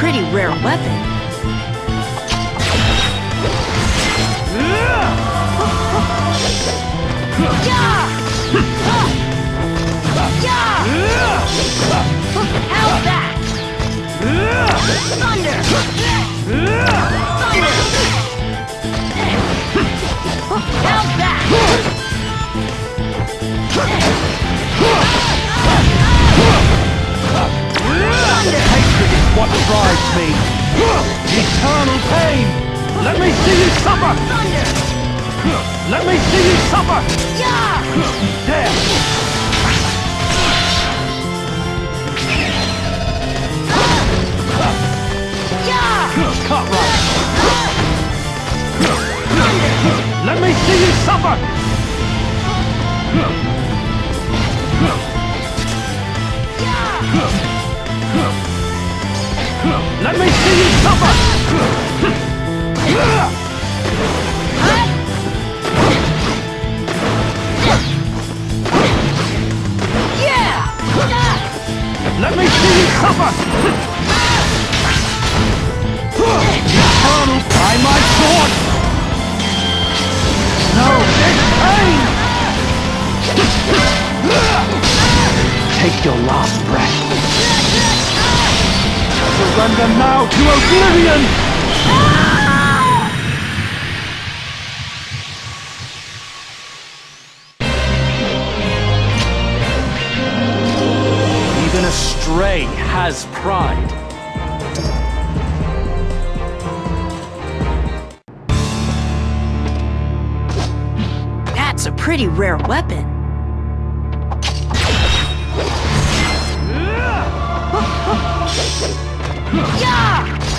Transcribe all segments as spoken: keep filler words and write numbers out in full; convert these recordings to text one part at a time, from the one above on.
pretty rare weapon. How's that? Thunder! Thunder! How's that? Hatred is what drives me. Eternal pain. Let me see you suffer. Thunder! Let me see you suffer. Yeah! There. Cut right. Let me see you suffer. Let me see you suffer. Yeah. Let me see you suffer. Eternal by my sword! No, it's pain! Take your last breath. Surrender now to oblivion! Even a stray has pride. That's a pretty rare weapon. Yeah!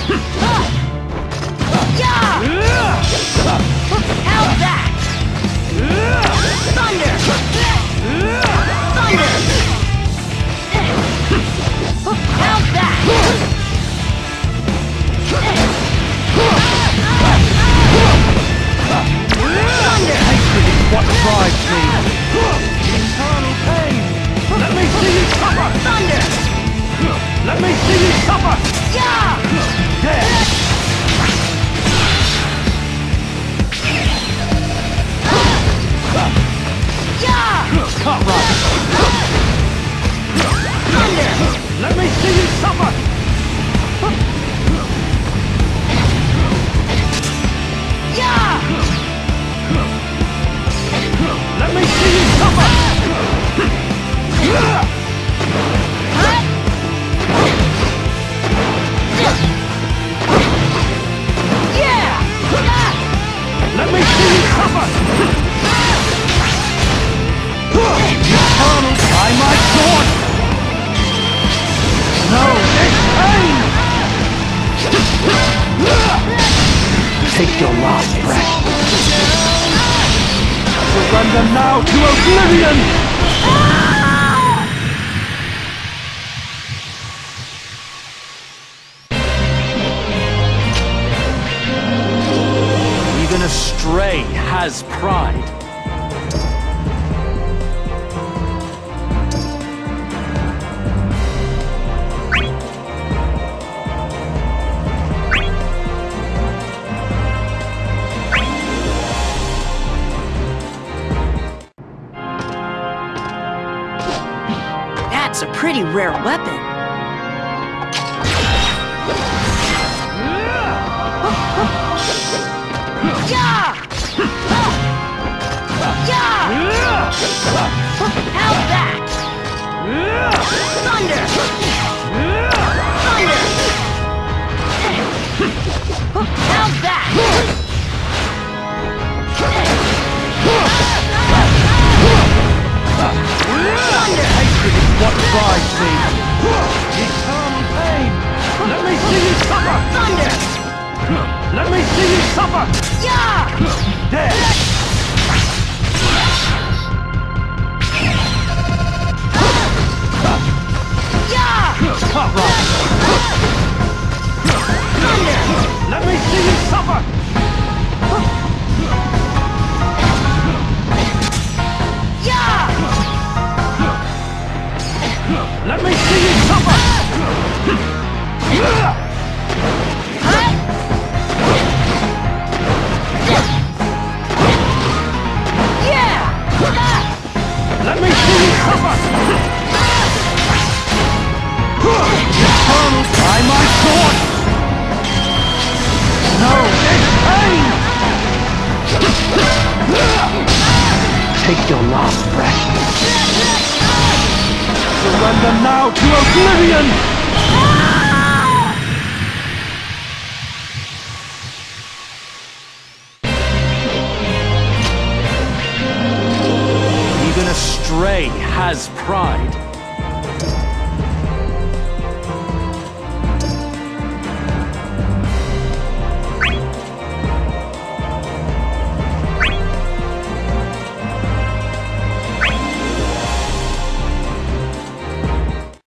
Yeah! How's that? Thunder! Thunder! How's that? Hatred is what drives me. Eternal pain. Let me see you suffer. Thunder! Let me see you suffer. Yeah! There. Yeah! Cut right. Thunder! Let me see you suffer. Yeah! Let me see you suffer. Huh? Yeah! Let me see you suffer. Eternal by my sword. No, it's pain. Take your last breath. Surrender now to oblivion! Even a stray has pride. That's a pretty rare weapon. Yeah! Yeah! How's that? Thunder! Thunder! How's that? Thunder! Hatred is what drives me. Eternal pain. Let me see you suffer. Thunder! Let me see you suffer. Yeah! There. Yeah! Cut right. Thunder! Let me see you suffer. Yeah! Let me see you suffer. Take your last breath. Surrender now to oblivion! Even a stray has pride.